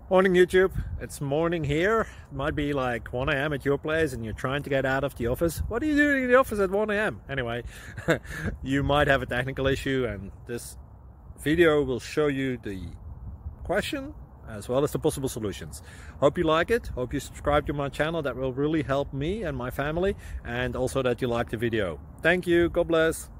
Morning YouTube, it's morning here. It might be like 1 a.m. at your place and you're trying to get out of the office. What are you doing in the office at 1 a.m? Anyway, you might have a technical issue and this video will show you the question as well as the possible solutions. Hope you like it, hope you subscribe to my channel. That will really help me and my family, and also that you like the video. Thank you, God bless.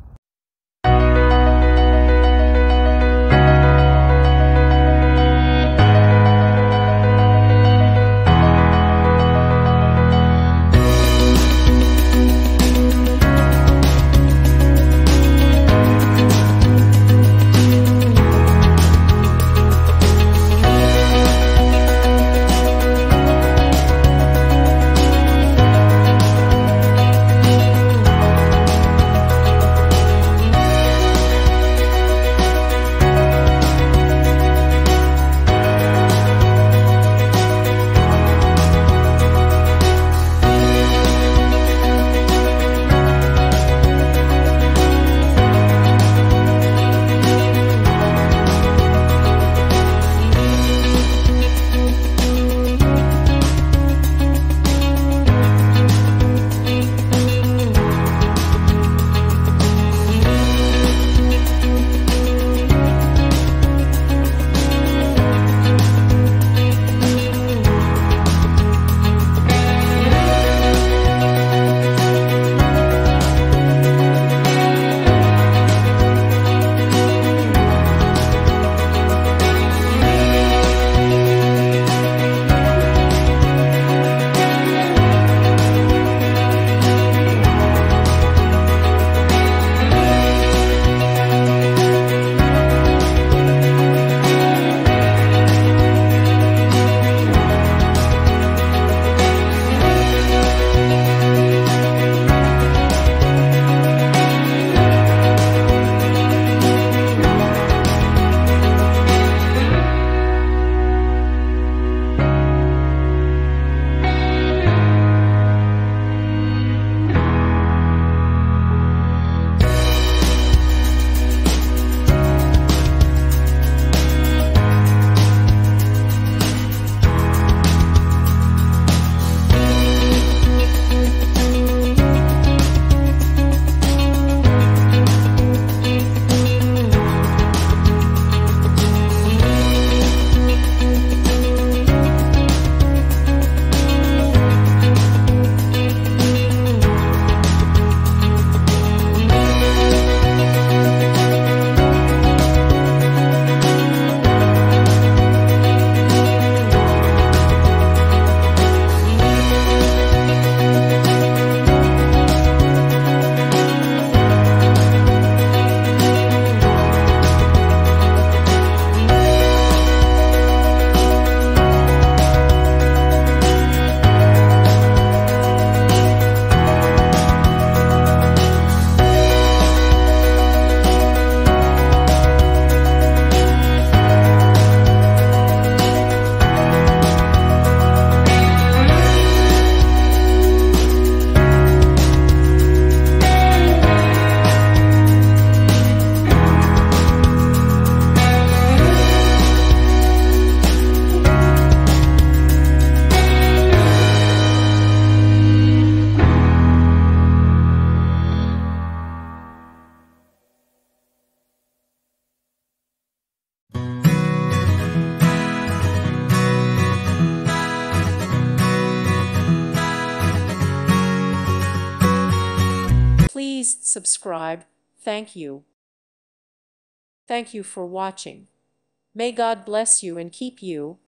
Please subscribe. Thank you. Thank you for watching. May God bless you and keep you.